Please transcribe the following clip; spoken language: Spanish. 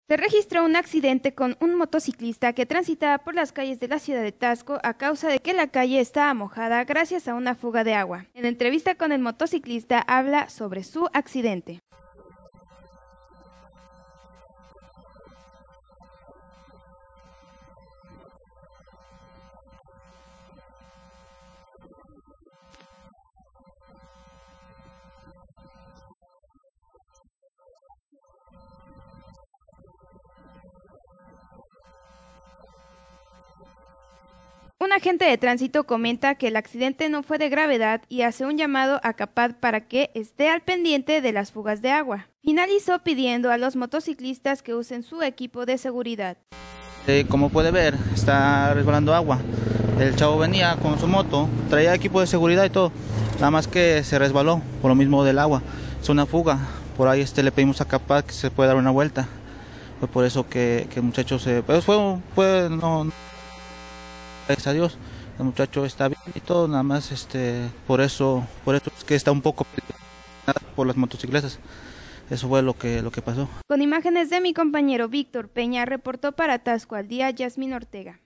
Se registró un accidente con un motociclista que transitaba por las calles de la ciudad de Taxco a causa de que la calle estaba mojada gracias a una fuga de agua. En entrevista con el motociclista habla sobre su accidente. Un agente de tránsito comenta que el accidente no fue de gravedad y hace un llamado a CAPAD para que esté al pendiente de las fugas de agua. Finalizó pidiendo a los motociclistas que usen su equipo de seguridad. Como puede ver, está resbalando agua. El chavo venía con su moto, traía equipo de seguridad y todo, nada más que se resbaló por lo mismo del agua. Es una fuga, por ahí le pedimos a CAPAD que se pueda dar una vuelta. Fue por eso que el muchacho se... Pues no, gracias a Dios, el muchacho está bien y todo, nada más por eso es que está un poco por las motocicletas. Eso fue lo que pasó. Con imágenes de mi compañero Víctor Peña, reportó para Taxco al Día Yasmín Ortega.